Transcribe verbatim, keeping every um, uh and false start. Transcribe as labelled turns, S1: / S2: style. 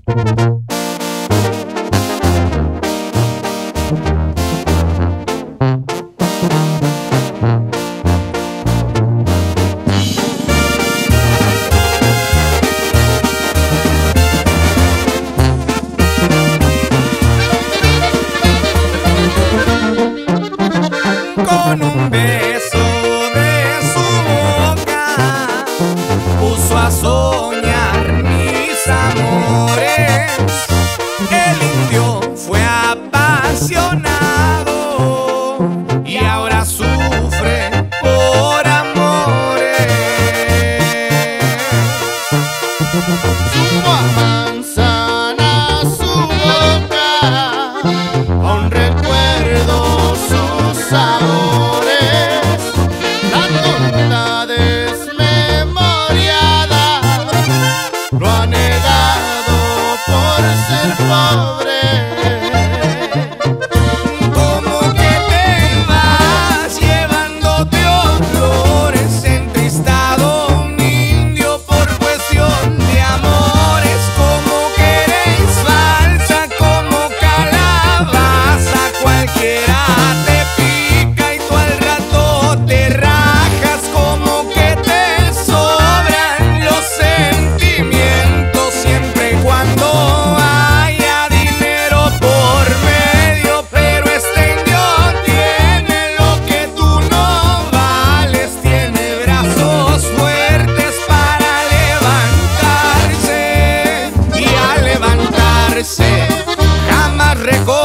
S1: Con un beso de su boca puso a soñar mis amores. El indio fue apasionado y ahora sufre por amores.
S2: Supo a manzana su boca, aún recuerdo sus sabores. La tonta desmemoriada lo ha negado por ser pobre.
S1: Como que te vas llevándote olores, entristado un indio por cuestión de amores. Como que eres falsa, como calabaza, cualquiera te pica y tú al rato te rajas. Como que te sobran los sentimientos siempre y cuando haya dinero por medio. Pero este indio tiene lo que tú no vales, tiene brazos fuertes para levantarse y al levantarse jamás reconoce